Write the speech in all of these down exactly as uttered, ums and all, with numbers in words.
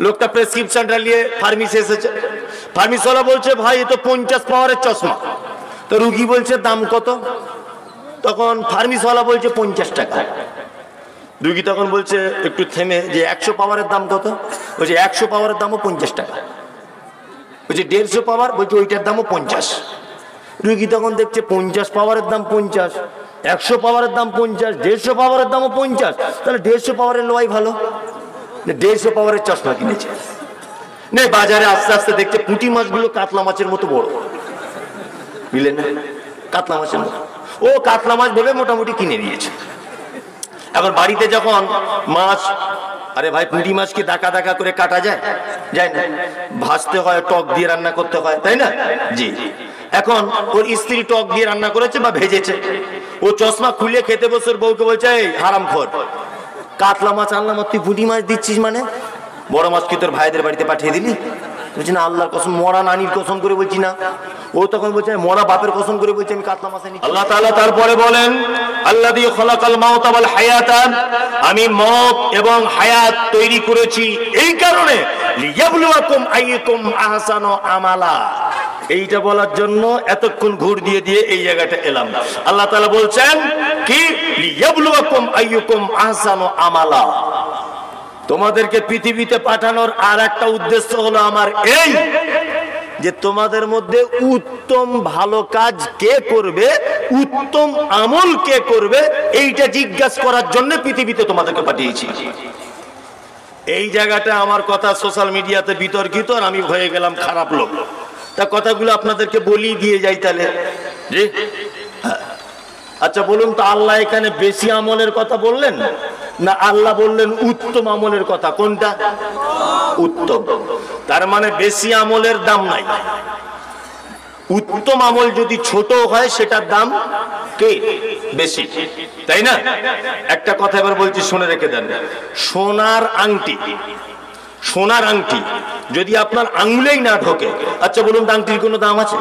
লোকটা প্রেসক্রিপশনটা নিয়ে ফার্মেসি এসেছে। ফার্মেসিওয়ালা বলছে ভাই এ তো পঞ্চাশ পাওয়ারের চশমা। তো রুগী বলছে দাম কত? তখন ফার্মেসিওয়ালা বলছে পঞ্চাশ টাকা। রুগী তখন বলছে একটু থেমে যে একশো পাওয়ারের দাম কত? বলছে একশো পাওয়ারের দামও পঞ্চাশ টাকা। বলছে দেড়শো পাওয়ার? বলছে ওইটার দামও পঞ্চাশ। রুগী তখন দেখছে পঞ্চাশ পাওয়ারের দাম পঞ্চাশ, একশো পাওয়ারের দাম পঞ্চাশ, দেড়শো পাওয়ারের দামও পঞ্চাশ, তাহলে দেড়শো পাওয়ারের লোয়াই ভালো। দেড়শো পাওয়ারের চশমা কিনেছে। নে বাজারে আস্তে আস্তে দেখছে পুঁটি মাছগুলো কাতলা মাছের মতো বড়, বুঝলেন না? কাতলা মাছের মতো ও কাতলা মাছ ভেবে মোটামুটি কিনে নিয়েছে। এখন বাড়িতে যখন মাছ, আরে ভাই পুঁটি মাছ কি দাকা দাকা করে কাটা যায়? যায় না, ভাজতে হয়, টক দিয়ে রান্না করতে হয়, তাই না? জি। এখন ওর স্ত্রী টক দিয়ে রান্না করেছে বা ভেজেছে, ও চশমা খুলে খেতে বসে ওর বউকে বলছে এই হারামখোর, কাতলা মাছ আনলাম তুই পুঁটি মাছ দিচ্ছিস মানে? বড় মাছ কি তোর ভাইদের বাড়িতে পাঠিয়ে দিলি? বলছি না আল্লাহর কসম, মরা নানির কসম করে বলছি না। ও তখন বলছে মরা বাপের কসম করে বলছি আমি কাতলা মাছ নিচ্ছি। আল্লাহ তাআলা তারপরে বলেন আল্লাযী খালাকাল মাউতা ওয়াল হায়াতা, আমি মওত এবং হায়াত তৈরি করেছি এই কারণে লিয়াবলুয়াকুম আইয়ুকুম আহসানু আমালা। এইটা বলার জন্য এতক্ষণ ঘুর দিয়ে দিয়ে এই জায়গাটা এলাম। আল্লাহ তাআলা বলছেন কি লিয়াবলুয়াকুম আইয়ুকুম আহসানু আমালা। তোমাদেরকে পৃথিবীতে পাঠানোর আর একটা উদ্দেশ্য হলো আমার এই যে তোমাদের মধ্যে উত্তম ভালো কাজ কে করবে, উত্তম আমল কে করবে, এইটা জিজ্ঞাসা করার জন্য পৃথিবীতে তোমাদেরকে পাঠিয়েছি। এই জায়গাটা আমার কথা সোশ্যাল মিডিয়াতে বিতর্কিত আর আমি হয়ে গেলাম খারাপ লোক। তা কথাগুলো আপনাদেরকে বলি দিয়ে যাই তাহলে। জি আচ্ছা বলুন তো, আল্লাহ এখানে বেশি আমলের কথা বললেন না আল্লাহ বললেন উত্তম আমলের কথা? কোনটা উত্তম? তার মানে বেশি আমলের দাম নাই। উত্তম আমল যদি ছোট হয় সেটার দাম কে বেশি, তাই না? একটা কথা এবার বলছি শুনে রেখে দেন। সোনার আংটি, সোনার আংটি যদি আপনার আঙুলেই না ঢোকে, আচ্ছা বলুন আংটির কোনো দাম আছে?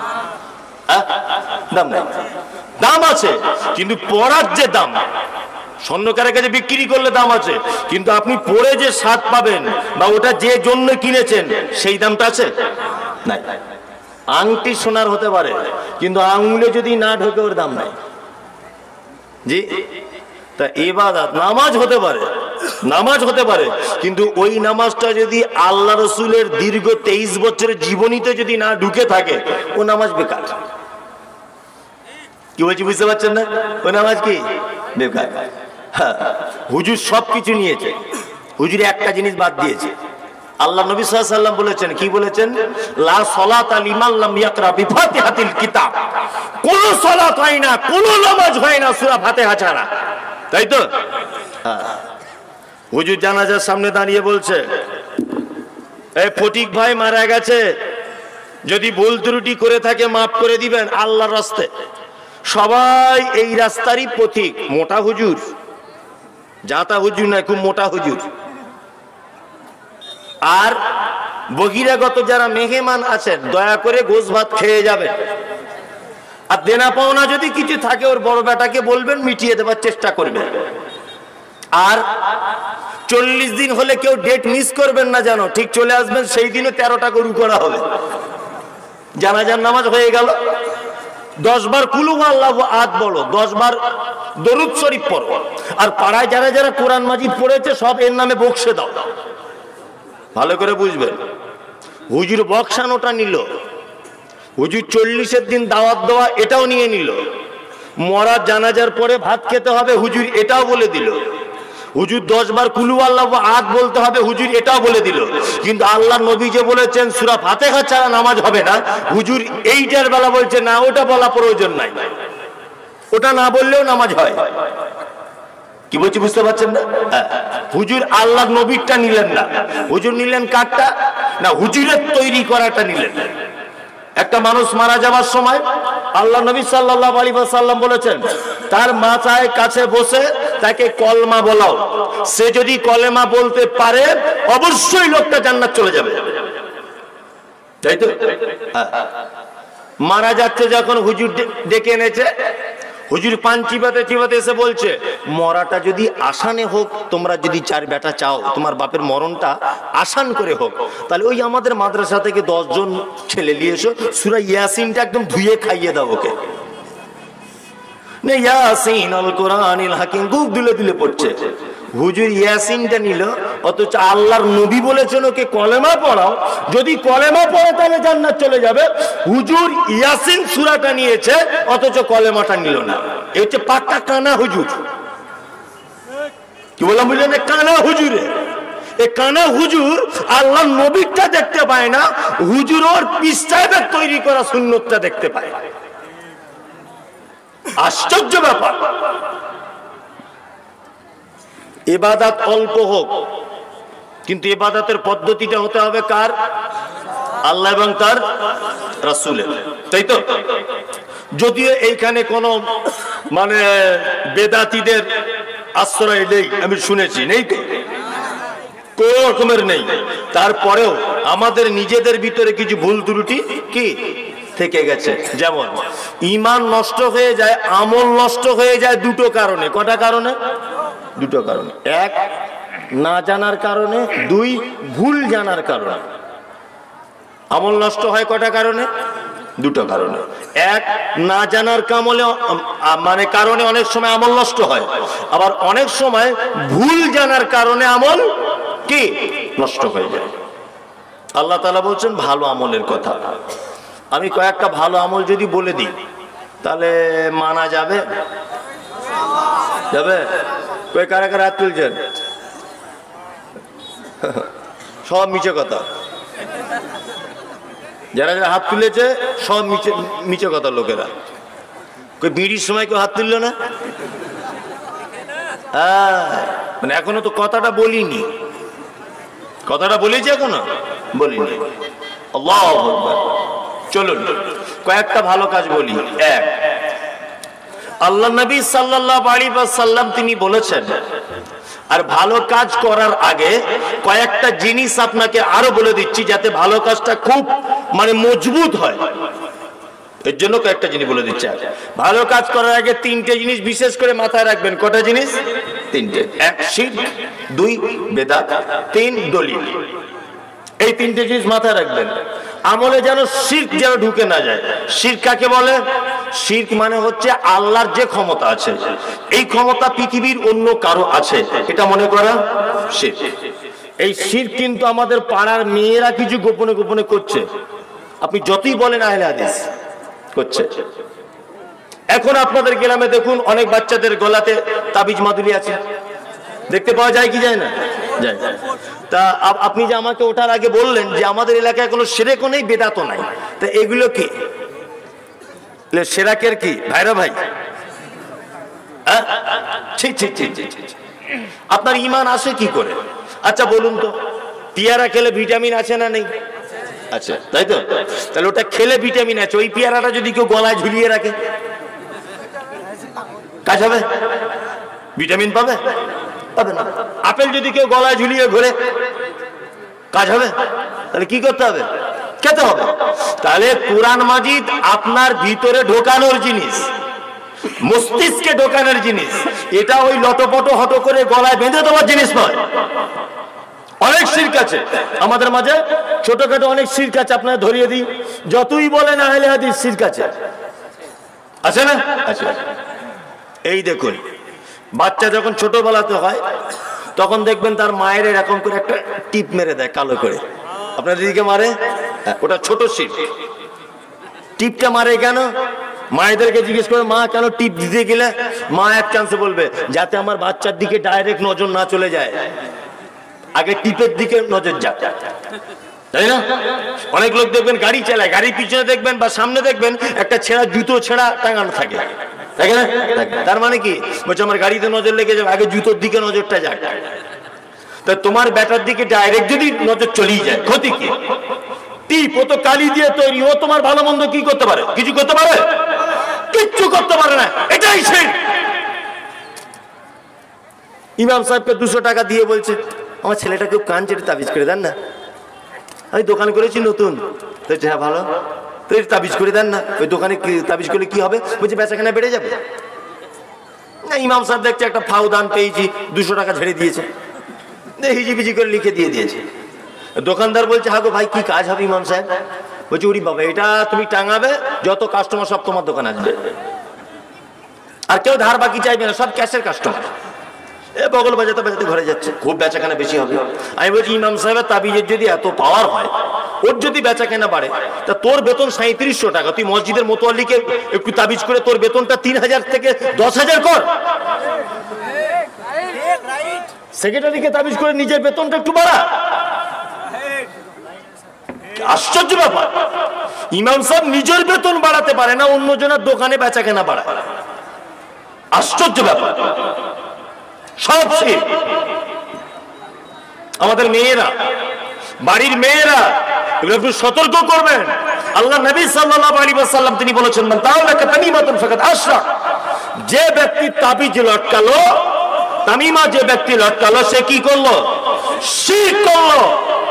দাম নাই। দাম আছে কিন্তু পরার যে দাম, স্বর্ণকারের কাছে বিক্রি করলে দাম আছে, কিন্তু আপনি পরে যে স্বাদ পাবেন বা ওটা যে জন্য কিনেছেন সেই দামটা আছে নাই। আংটি সোনার হতে পারে কিন্তু আঙুলে যদি না ঢোকে ওর দাম নাই। জি তা ইবাদত নামাজ হতে পারে, নামাজ হতে পারে কিন্তু ওই নামাজটা যদি আল্লাহ রসুলের দীর্ঘ তেইশ বছরের জীবনীতে যদি না ঢুকে থাকে ও নামাজ বেকার। কি বলছি বুঝতে পারছেন না? ওই নামাজ কি বেকার। হ্যাঁ, হুজুর সবকিছু নিয়েছে, হুজুর একটা জিনিস বাদ দিয়েছে। আল্লাহ নবী সাল্লাল্লাহু আলাইহি ওয়াসাল্লাম বলেছেন, কি বলেছেন? লা সালাতা লিমান লাম ইয়াকরা বিফাতিহাতিল কিতাব। কোন সালাত হয় না, কোন নামাজ হয় না সূরা ফাতিহা ছাড়া, তাই তো? হ্যাঁ, হুজুর জানাজার সামনে দাঁড়িয়ে বলছে এই ফটিক ভাই মারা গেছে, যদি ভুল ত্রুটি করে থাকে মাফ করে দিবেন আল্লাহর রাস্তায়। সবাই এই রাস্তারই পথিক। মোটা হুজুর, জাতা হুজুর না, খুব মোটা হুজুর। আর বহিরাগত যারা মেহমান আছেন দয়া করে গোশ ভাত খেয়ে যাবেন, আর দেনা পাওনা যদি কিছু থাকে ওর বড় বেটাকে বলবেন মিটিয়ে দেওয়ার চেষ্টা করবেন। আর চল্লিশ দিন হলে কেউ ডেট মিস করবেন না, জানো ঠিক চলে আসবেন সেই দিনে তেরোটা গরু করা হবে। জানাজার নামাজ হয়ে গেল, দশ বার কুলু আল্লাহু আহাদ বলো, দশ বার দরুদ শরীফ পড়ো, আর পাড়ায় যারা যারা কোরআন মাজিদ পড়েছে সব এর নামে বকশে দাও। ভালো করে বুঝবেন, হুজুর বকশানোটা নিল, হুজুর চল্লিশের দিন দাওয়াত দেওয়া এটাও নিয়ে নিল, মরা জানাজার পরে ভাত খেতে হবে হুজুর এটাও বলে দিল, হুজুর দশ বার কুলু আল্লাহু আহাদ বলতে হবে হুজুর এটাও বলে দিল। কিন্তু আল্লাহ নবী যে বলেছেন সূরা ফাতিহা ছাড়া নামাজ হবে না, হুজুর এইটার বেলা বলছে না ওটা বলা প্রয়োজন নাই, ওটা না বললেও নামাজ হয়। কি বলছি বুঝতে পারছেন না? হুজুর আল্লাহ নবীরটা নিলেন না, হুজুর নিলেন কারটা না, হুজুরের তৈরি করাটা নিলেন। একটা মানুষ মারা যাওয়ার সময় আল্লাহ নবী সাল্লাল্লাহু আলাইহি ওয়াসাল্লাম বলেছেন তার মাথায় কাছে বসে তাকে কলমা বলাও, সে যদি কলেমা বলতে পারে অবশ্যই লোকটা জান্নাত চলে যাবে, তাই তো? মারা যাচ্ছে যখন হুজুর ডেকে এনেছে, হুজুর পান চিবাতে চিবাতে এসে বলছে, মরাটা যদি আসানে হোক, তোমরা যদি চার বেটা চাও তোমার বাপের মরণটা আসান করে হোক, তাহলে ওই আমাদের মাদ্রাসা থেকে দশ জন ছেলে নিয়ে এসো, সূরা ইয়াসিনটা একদম ধুয়ে খাইয়ে দাও ওকে। ইয়াসিন আল কোরআনিল হাকিম বুক দিলে দিলে পড়ছে। হুজুর ইয়াসিনটা নিল, অথচ আল্লাহর নবী বলেছেন ওকে কলেমা পড়াও, যদি কলেমা পড়ে তাহলে জান্নাত চলে যাবে। হুজুর ইয়াসিন সূরাটা নিয়েছে, অথচ কলেমাটা নিল না। এই হচ্ছে পাক্কা কানা হুজুর। কি বললাম বুঝলেন? কানা হুজুরে, এই কানা হুজুর আল্লাহর নবীটা দেখতে পায় না, হুজুর ওর পীর সাহেবের তৈরি করা সুন্নতটা দেখতে পায়। আশ্চর্য ব্যাপার। ইবাদত অল্প হোক, কিন্তু ইবাদতের পদ্ধতিটা হতে হবে কার? আল্লাহ এবং তার রাসূলের, তাই তো? যদিও এইখানে কোন মানে বেদাতীদের আশ্রয় নেই, আমি শুনেছি, নেই তো, কোন রকমের নেই। তারপরেও আমাদের নিজেদের ভিতরে কিছু ভুল ত্রুটি কি থেকে গেছে। যেমন ঈমান নষ্ট হয়ে যায়, আমল নষ্ট হয়ে যায় দুটো কারণে। কটা কারণে? দুটো কারণে। এক, না জানার কারণে। দুই, ভুল জানার কারণে। আমল নষ্ট হয় কটা কারণে? দুটো কারণে। এক, না জানার কামলে মানে কারণে অনেক সময় আমল নষ্ট হয়, আবার অনেক সময় ভুল জানার কারণে আমল কি নষ্ট হয়ে যায়। আল্লাহ তাআলা বলছেন ভালো আমলের কথা। আমি কয়েকটা ভালো আমল যদি বলে দিই তাহলে মানা যাবে? যাবে? কই কারা কারা হাত তুলছেন? সব মিছে কথা। যারা যারা হাত তুলেছে সব মিছে মিছে কথা লোকেরা। কই বিড়ির সময় কেউ হাত তুললো না? হ্যাঁ, মানে এখনো তো কথাটা বলিনি। কথাটা বলেছি এখনো? বলিনি। আল্লাহু আকবার। চলুন কয়েকটা ভালো কাজ বলি। এক, আল্লাহ নবী সাল্লাল্লাহু আলাইহি ওয়াসাল্লাম তিনি বলেছেন, আর ভালো কাজ করার আগে কয়েকটা জিনিস আপনাকে আরো বলে দিচ্ছি যাতে ভালো কাজটা খুব মানে মজবুত হয়। এর জন্য কয়েকটা জিনিস বলে দিচ্ছি। ভালো কাজ করার আগে তিনটে জিনিস বিশেষ করে মাথায় রাখবেন। কটা জিনিস? তিনটে। এক, শিরক। দুই, বেদাত। তিন, দলিল। এই তিনটে জিনিস মাথায় রাখবেন। আমলে যেন শিরক যেন ঢুকে না যায়। শিরক কাকে বলে? শিরক মানে হচ্ছে আল্লাহর যে ক্ষমতা আছে, এই ক্ষমতা পৃথিবীর অন্য কারো আছে, এটা মনে করা শিরক। এই শিরক কিন্তু আমাদের পাড়ার মেয়েরা কিছু গোপনে গোপনে করছে। আপনি যতই বলেন আহলে হাদিস, করছে। এখন আপনাদের গ্রামে দেখুন অনেক বাচ্চাদের গলাতে তাবিজ মাদুলি আছে, দেখতে পাওয়া যায় কি যায় না? যায়। তা আপনি যে আমাকে ওঠার আগে বললেন যে আমাদের এলাকায় কোনো শিরকও নেই, বেদাতও নাই, তা এগুলো কি? শিরকের কি ভাইরা ভাই? আপনার ঈমান আসে কি করে? আচ্ছা বলুন তো, পেয়ারা খেলে ভিটামিন আছে না নেই? আচ্ছা, তাই তো? তাহলে ওটা খেলে ভিটামিন আছে, ওই পেয়ারাটা যদি কেউ গলায় ঝুলিয়ে রাখে কাজ হবে? ভিটামিন পাবে? পাবে না। আপেল যদি কেউ গলায় ঝুলিয়ে ঘোরে কাজ হবে? তাহলে কি করতে হবে? খেতে হবে। তাহলে কুরআন মাজিদ আপনার ভিতরে ঢোকানোর জিনিস, মস্তিষ্কে ঢোকানোর জিনিস, এটা ওই লটপটো হটো করে গলায় বেঁধে দেওয়ার জিনিস নয়। অনেক শিরক আছে আমাদের মাঝে, ছোটখাটো অনেক শিরক আছে। আপনারা ধরিয়ে দিই, যতই বলেন আহলে হাদিস, শিরক আছে, আছে না? আছে। এই দেখুন, বাচ্চা যখন ছোটবেলাতে হয় তখন দেখবেন তার মায়ের এরকম করে একটা টিপ মেরে দেয় কালো করে। আপনার দিদিকে মারে, ওটা ছোট শিরক। টিপটা মারে কেন? মায়েদেরকে জিজ্ঞেস করে, মা কেন টিপ দিতে গেলে? মা এক চান্সে বলবে যাতে আমার বাচ্চার দিকে ডাইরেক্ট নজর না চলে যায়, আগে টিপের দিকে নজর যাক, তাই না? অনেক লোক দেখবেন গাড়ি চালায়, গাড়ির পিছনে দেখবেন বা সামনে দেখবেন একটা ছেঁড়া জুতো ছেঁড়া টাঙানো থাকে, তাই না? তার মানে কি বলছে আমার গাড়িতে নজর লেগে যাবে, আগে জুতোর দিকে নজরটা যাক। তা তোমার ব্যাটার দিকে ডাইরেক্ট যদি নজর চলেই যায় ক্ষতি কি? টিপ ও তো কালি দিয়ে তৈরি, ও তোমার ভালো মন্দ কি করতে পারে? কিছু করতে পারে? কিচ্ছু করতে পারে না। এটাই শিরক। ইমাম সাহেবকে দুশো টাকা দিয়ে বলছে আমার ছেলেটা খুব কাঁদছে, তাবিজ করে দেন না। আমি দোকান করেছি নতুন। হ্যাঁ ভালো, তো তাবিজ করে দেন না। ওই দোকানে তাবিজ করলে কি হবে? বলছে বেচাকেনা বেড়ে যাবে। ইমাম সাহেব দেখছে একটা ফাউ দান পেয়েছি, দুশো টাকা ঝেড়ে দিয়েছে, হিজিবিজি করে লিখে দিয়ে দিয়েছে। দোকানদার বলছে, হ্যাঁ গো ভাই কি কাজ হবে ইমাম সাহেব? বলছে, উরি বাবা, এটা তুমি টাঙাবে, যত কাস্টমার সব তোমার দোকানে আসবে, আর কেউ ধার বাকি চাইবে না, সব ক্যাশের কাস্টমার। এ বগল বাজাতে বাজাতে ঘরে যাচ্ছে, খুব বেচাকেনা বেশি হবে। আমি বলছি, ইমাম সাহেবের তাবিজের যদি এত পাওয়ার হয়, ওর যদি বেচাকেনা বাড়ে, তা তোর বেতন সাঁত্রিশশো টাকা, তুই মসজিদের মোতোয়াল্লিকে একটু তাবিজ করে তোর বেতনটা তিন হাজার থেকে দশ হাজার কর। সেক্রেটারিকে তাবিজ করে নিজের বেতনটা একটু বাড়া। আশ্চর্য ব্যাপার, ইমাম সাহেব নিজের বেতন বাড়াতে পারে না, অন্যজনের দোকানে বেচাকেনা বাড়ায়। আশ্চর্য ব্যাপার। সব শিরক। আমাদের মেয়েরা, বাড়ির মেয়েরা এগুলো একটু সতর্ক করবেন। আল্লাহ নবী সাল্লাল্লাহু আলাইহি ওয়াসাল্লাম তিনি বলেছেন, মান তাআল্লাকা তামিমাতুন ফাকাদ আশরাক, যে ব্যক্তি তাবিজ লটকালো, তামিমা যে ব্যক্তি লটকালো, সে কি করলো? শিরক করলো।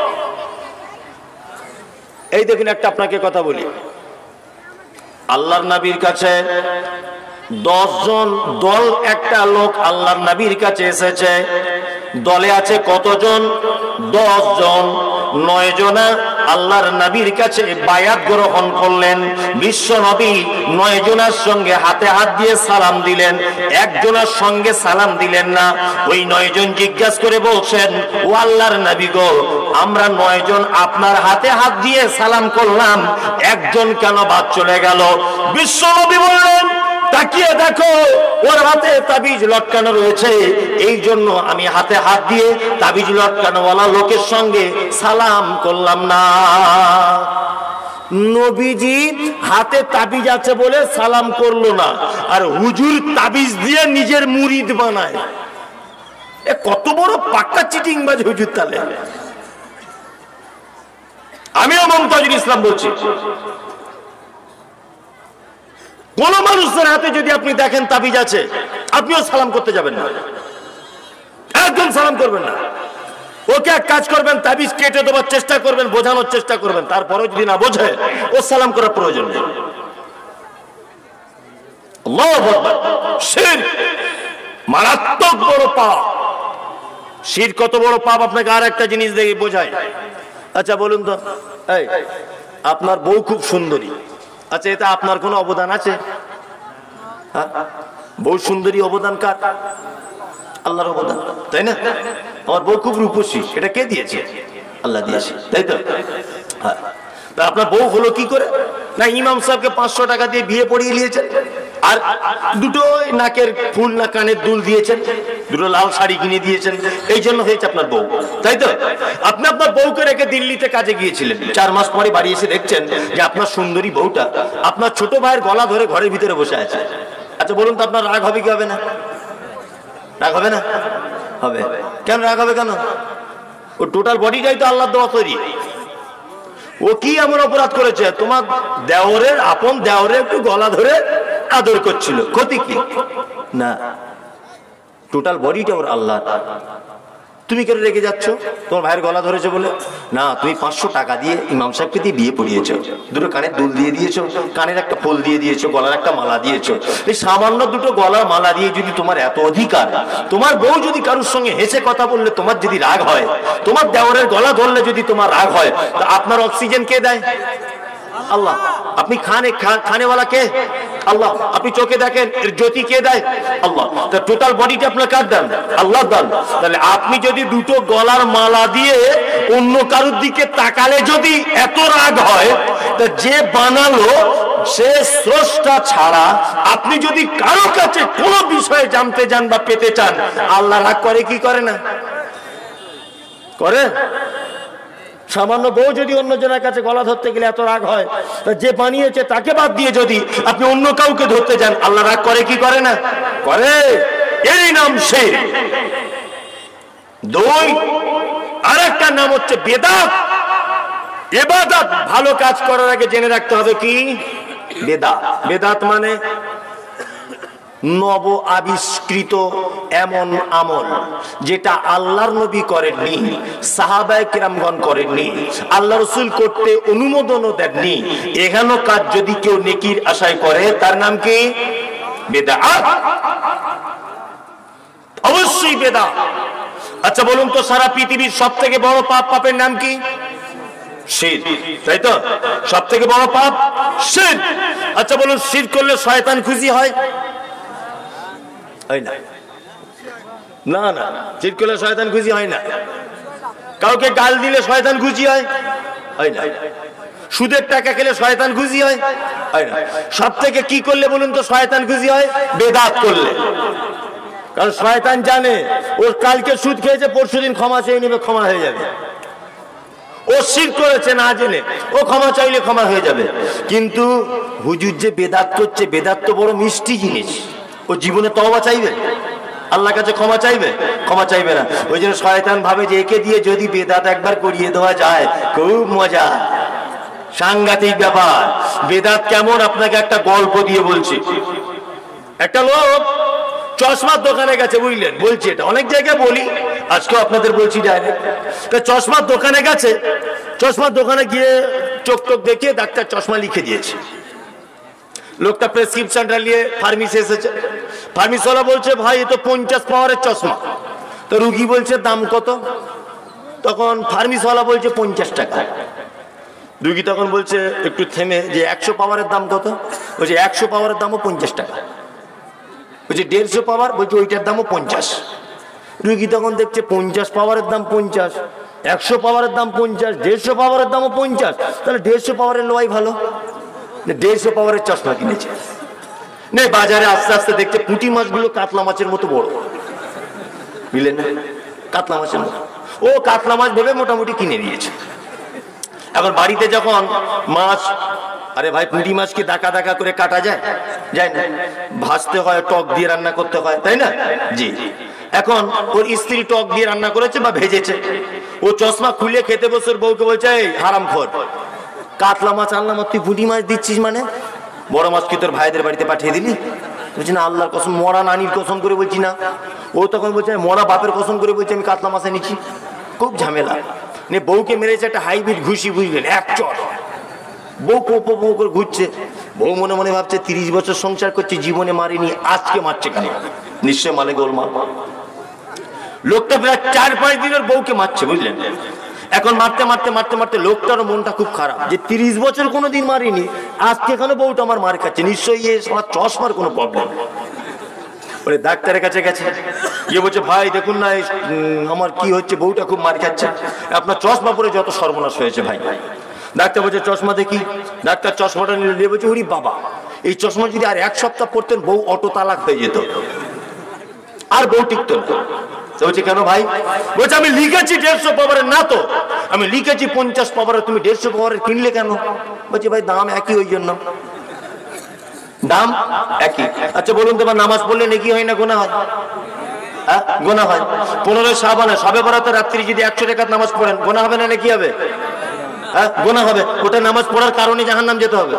এই দেখুন, একটা আপনাকে কথা বলি, আল্লাহর নবীর কাছে দশ জন দল, একটা লোক আল্লাহর নবীর কাছে এসেছে। দলে আছে কতজন? দশ জন। নয় জনা আল্লাহর নবীর কাছে বায়াত গ্রহণ করলেন। বিশ্ব নবী নয় জনের সঙ্গে হাতে হাত দিয়ে সালাম দিলেন, একজনের সঙ্গে সালাম দিলেন না। ওই নয় জন জিজ্ঞাসা করে বলছেন, ও আল্লাহর নবী গো, আমরা নয় জন আপনার হাতে হাত দিয়ে সালাম করলাম, একজন কেন বাদ চলে গেল? বিশ্ব নবী বললেন, তাকিয়ে দেখো, ওর হাতে তাবিজ লটকানো রয়েছে, এই জন্য আমি হাতে হাত দিয়ে তাবিজ লটকানোওয়ালা লোকের সঙ্গে সালাম করলাম না। নবীজি হাতে তাবিজ আছে বলে সালাম করলো না, আর হুজুর তাবিজ দিয়ে নিজের মুরিদ বানায়। এ কত বড় পাক্কা চিটিংবাজ হুজুর তাহলে। আমিও মমতাজুল ইসলাম বলছি, কোন মানুষের হাতে যদি আপনি দেখেন তাবিজ আছে, আপনিও সালাম করতে যাবেন না, একদম সালাম করবেন না। ওকে এক কাজ করবেন, তাবিজ কেটে দেওয়ার চেষ্টা করবেন, বোঝানোর চেষ্টা করবেন, তারপরে যদি না বোঝে, ও সালাম করার প্রয়োজন নেই। আল্লাহু আকবার। শিরক মারাত্মক বড় পাপ। শিরক কত বড় পাপ আপনাকে আর একটা জিনিস দেখে বোঝায়। আচ্ছা বলুন তো, এই আপনার বউ খুব সুন্দরী, আচ্ছা এটা আপনার কোনো অবদান আছে? বউ সুন্দরী অবদান কার? আল্লাহর অবদান, তাই না? আমার বউ খুব রূপসী, এটা কে দিয়েছে? আল্লাহ দিয়েছে, তাই তো? হ্যাঁ। তা আপনার বউ হলো কি করে? না ইমাম সাহেবকে পাঁচশো টাকা দিয়ে বিয়ে পড়িয়ে নিয়েছেন, আর দুটো নাকের ফুল না কানের দুল দিয়েছেন, দুটো লাল শাড়ি কিনে দিয়েছেন, এই জন্য হয়েছে আপনার বউ, তাই তো? আপনি আপনার বউকে রেখে দিল্লিতে কাজে গিয়েছিলেন, চার মাস পরে বাড়ি এসে দেখছেন যে আপনার সুন্দরী বউটা আপনার ছোট ভাইয়ের গলা ধরে ঘরের ভিতরে বসে আছে। আচ্ছা বলুন তো, আপনার রাগ হবে কি হবে না? রাগ হবে না? হবে। কেন রাগ হবে কেন? ও টোটাল বডিটাই তো আল্লাহর দেওয়া তৈরি। ও কি এমন অপরাধ করেছে? তোমার দেওরের আপন দেওরের একটু গলা ধরে আদর করছিল, ক্ষতি কি? না, টোটাল বডিটা ওর আল্লাহ। তুমি কেন রেগে যাচ্ছ তোমার ভাইয়ের গলা ধরেছে বলে? না, তুমি পাঁচশো টাকা দিয়ে ইমাম সাহেবকে দিয়ে বিয়ে পড়িয়েছো, দুটো কানের দুল দিয়ে দিয়েছো, কানের একটা ফুল দিয়ে দিয়েছো, গলার একটা মালা দিয়েছো। এই সামান্য দুটো গলার মালা দিয়ে যদি তোমার এত অধিকার, তোমার বউ যদি কারোর সঙ্গে হেসে কথা বললে তোমার যদি রাগ হয়, তোমার দেওরের গলা ধরলে যদি তোমার রাগ হয়, তা আপনার অক্সিজেন কে দেয়? আল্লাহ। আপনি খানে খানেওয়ালা কে? আল্লাহ। আপনি চোখে দেখেন, এর জ্যোতি কে দেয়? আল্লাহ। তা টোটাল বডিটা আপনার কার দেন? আল্লাহ দেন। তাহলে আপনি যদি দুটো গলার মালা দিয়ে অন্য কারোর দিকে তাকালে যদি এত রাগ হয়, তা যে বানালো সে স্রষ্টা ছাড়া আপনি যদি কারো কাছে কোনো বিষয়ে জানতে চান বা পেতে চান, আল্লাহ রাগ করে কি করে না? করে। সামান্য বউ যদি অন্য জনের কাছে গলা ধরতে গেলে এত রাগ হয়, যে বানিয়েছে তাকে বাদ দিয়ে যদি আপনি অন্য কাউকে ধরতে যান, আল্লাহ রাগ করে কি করে না? করে। এই নাম শিরক। দুই, আরেকটা নাম হচ্ছে বেদাত। ইবাদত ভালো কাজ করার আগে জেনে রাখতে হবে কি? বেদাত। বেদাত মানে নব আবিষ্কৃত এমন আমল যেটা আল্লাহর নবী করেননি, সাহাবায়ে কেরামগণ করেননি, আল্লাহ রাসূল করতে অনুমোদনও দেননি। এখানো কাজ যদি কেউ নেকির আশায় করে, তার নাম কি? বেদাত। অবশ্যই বেদাত। আচ্ছা বলুন তো, সারা পৃথিবীর সব থেকে বড় পাপ, পাপের নাম কি? শিরক, তাই তো? সব থেকে বড় পাপ শিরক। আচ্ছা বলুন, শিরক করলে শয়তান খুশি হয়? হয় না, না না, শিরক করলে শয়তান খুশি হয় না। কাউকে গাল দিলে শয়তান খুশি হয়? হয় না। সুদের টাকা খেলে শয়তান খুশি হয়? হয় না। সব থেকে কি করলে বলুন তো শয়তান খুশি হয়? বেদাত করলে। কারণ শয়তান জানে ওর কালকে সুদ খেয়েছে, পরশুদিন ক্ষমা চেয়ে নেবে, ক্ষমা হয়ে যাবে। ও শিরক করেছে না জেনে, ও ক্ষমা চাইলে ক্ষমা হয়ে যাবে। কিন্তু হুজুর যে বেদাত করছে, বেদাত তো বড় মিষ্টি জিনিস। ও জীবনে তওবা চাইবে? আল্লাহর কাছে ক্ষমা চাইবে? ক্ষমা চাইবে না। ওই জন্য শয়তান ভাবে যে একে দিয়ে যদি বেদাত একবার করিয়ে দেওয়া যায়, খুব মজা। সাংঘাতিক ব্যাপার। বেদাত কেমন আপনাকে একটা গল্প দিয়ে বলছি। একটা লোক চশমার দোকানে গেছে, বুঝলেন? বলছি এটা অনেক জায়গায় বলি, আজকেও আপনাদের বলছি ডাইরেক্ট। চশমার দোকানে গেছে, চশমার দোকানে গিয়ে চোখ টোক দেখিয়ে ডাক্তার চশমা লিখে দিয়েছে। লোকটা প্রেসক্রিপশনটা নিয়ে ফার্মেসি এসেছে। ফার্মেসিওয়ালা বলছে, ভাই এ তো পঞ্চাশ পাওয়ারের চশমা। তো রুগী বলছে, দাম কত? তখন ফার্মেসিওয়ালা বলছে পঞ্চাশ টাকা। রুগী তখন বলছে একটু থেমে, যে একশো পাওয়ারের দাম কত? বলছে একশো পাওয়ারের দামও পঞ্চাশ টাকা। বলছে দেড়শো পাওয়ার? বলছে ওইটার দামও পঞ্চাশ। রুগী তখন দেখছে পঞ্চাশ পাওয়ারের দাম পঞ্চাশ, একশো পাওয়ারের দাম পঞ্চাশ, দেড়শো পাওয়ারের দামও পঞ্চাশ, তাহলে দেড়শো পাওয়ারের লোয়াই ভালো। দেড়শো পাওয়ারের চশমা কিনেছে। নে বাজারে আস্তে আস্তে দেখছে পুঁটি মাছগুলো কাতলা মাছের মতো বড়, বুঝলেন না? কাতলা মাছের মতো। ও কাতলা মাছ ভেবে মোটামুটি কিনে নিয়েছে। এখন বাড়িতে যখন মাছ, আরে ভাই পুঁটি মাছ কি দাকা দাকা করে কাটা যায়? যায় না। ভাজতে হয়, টক দিয়ে রান্না করতে হয়, তাই না? জি। এখন ওর স্ত্রী টক দিয়ে রান্না করেছে বা ভেজেছে, ও চশমা খুলে খেতে বসে ওর বউকে বলছে, এই হারামখোর, কাতলা মাছ আনলাম আর তুই পুঁটি মাছ দিচ্ছিস মানে? বড় মাছ কি তোর ভাইদের বাড়িতে পাঠিয়ে দিলি? বলছি না, আল্লাহর কসম, মরা নানির কসম করে বলছি না। ও তখন বলছে মরা বাপের কসম করে বলছি আমি কাতলা মাছ এনেছি। খুব ঝামেলা। নে বউকে মেরেছে একটা হাইব্রিড ঘুষি, বুঝলেন? এক চর। বউ পোপো বউ করে ঘুরছে। বউ মনে মনে ভাবছে তিরিশ বছর সংসার করছে, জীবনে মারিনি, আজকে মারছে কেন? নিশ্চয় মালে গোলমাল। লোকটা প্রায় চার পাঁচ দিনের বউকে মারছে, বুঝলেন? এখন মারতে মারতে মারতে মারতে লোকটারও মনটা খুব খারাপ, যে তিরিশ বছর কোনোদিন মারিনি, আজকে কেন বউটা আমার মার খাচ্ছে, নিশ্চয়ই আমার চশমার কোনো প্রবলেম। বলে ডাক্তারের কাছে গেছে, গিয়ে বলছে ভাই দেখুন না আমার কি হচ্ছে, বউটা খুব মার খাচ্ছে, আপনার চশমা পরে যত সর্বনাশ হয়েছে ভাই। ডাক্তার বলছে চশমা দেখি। ডাক্তার চশমাটা নিয়ে বলছে ওরে বাবা, এই চশমা যদি আর এক সপ্তাহ পরতেন বউ অটো তালাক হয়ে যেত, আর বউ টিকতো না। বলছে কেন ভাই? বলছে আমি লিখেছি দেড়শো পাওয়ারের, না তো আমি লিখেছি পঞ্চাশ পাওয়ারের, তুমি দেড়শো পাওয়ারের কিনলে কেন? বলছে ভাই দাম একই, ওই জন্য। দাম একই। আচ্ছা বলুন তো, নামাজ পড়লে নেকি হয় না গোনা হয়? হ্যাঁ গোনা হয়। পনেরোই শাবানে সবে বরাতে রাত্রি যদি একশো টাকার নামাজ পড়েন গোনা হবে না নাকি হবে? হ্যাঁ গোনা হবে। ওটা নামাজ পড়ার কারণে জাহান্নাম যেতে হবে।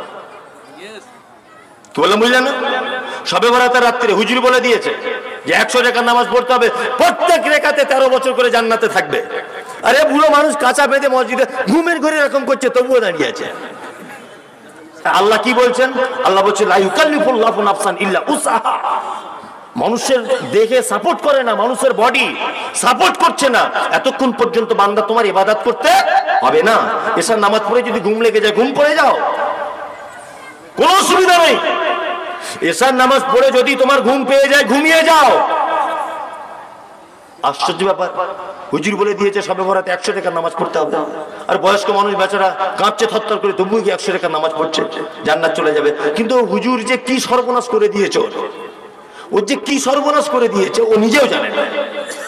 কি বললাম বুঝলেন না? সবে বরাতের রাত্রে হুজুর বলে দিয়েছে যে একশো টাকার নামাজ পড়তে হবে, প্রত্যেক রেখাতে তেরো বছর করে জান্নাতে থাকবে। আরে বুড়ো মানুষ কাঁচা বেঁধে মসজিদে ঘুমের ঘরে এরকম করছে, তবুও দাঁড়িয়ে আছে। আল্লাহ কি বলছেন? আল্লাহ বলছে লা ইউকাল্লিফুল্লাহু নাফসান ইল্লা উসআহা। মানুষের দেখে সাপোর্ট করে না, মানুষের বডি সাপোর্ট করছে না, এতক্ষণ পর্যন্ত বান্দা তোমার ইবাদত করতে হবে না। এসার নামাজ পড়ে যদি ঘুম লেগে যায় ঘুম পড়ে যাও, কোনো অসুবিধা নেই। এসার নামাজ পড়ে যদি তোমার ঘুম পেয়ে যায় ঘুমিয়ে যাও। আশ্চর্য ব্যাপার, হুজুর বলে দিয়েছে সবে বরাতে একশো টাকার নামাজ পড়তে হবে, আর বয়স্ক মানুষ বেচারা কাঁপছে থরথর করে, তবুও কি একশো টাকার নামাজ পড়ছে, জান্নাত চলে যাবে। কিন্তু হুজুর যে কি সর্বনাশ করে দিয়েছে, ওর যে কি সর্বনাশ করে দিয়েছে ও নিজেও জানে না।